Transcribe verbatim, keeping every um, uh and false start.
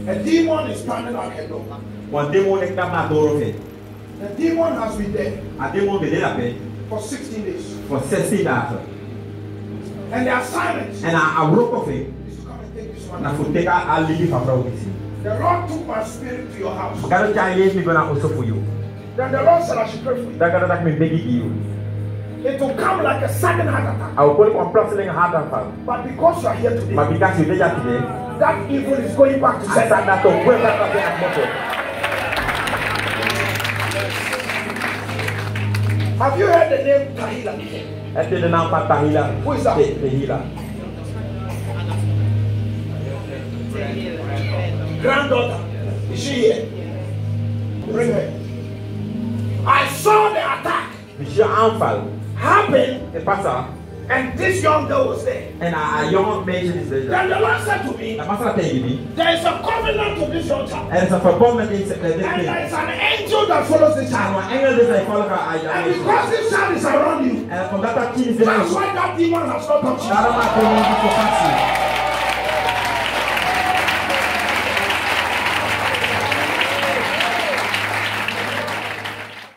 A demon is standing at her door. Want demon est là ma door fait. The demon has been there. A demon be là fait. For sixteen days. For sixteen days. And the assignment. And I I broke off it. Is to come and take this one. Na for take a leave from now this. The Lord took my spirit to your house. God can me gonna also for you. Then the Lord said I should pray for you. That God that me beg you. It will come like a sudden heart attack. I will put it on processing heart attack. But because you are here today, but because you are today, that evil is going back to sender. That to where that is. Have you heard the name Tahila? Est-ce que le nom pas Tahila? Who is that? Tahila. Granddaughter. Is she here? Bring her. I saw the attack happen. And this young girl was there. And a young man is there. Then the Lord said to me, there is a covenant of this young child. And it's a fulfillment in the And there is an angel that follows this child. And because this child is around you, that's why that demon has not touched you.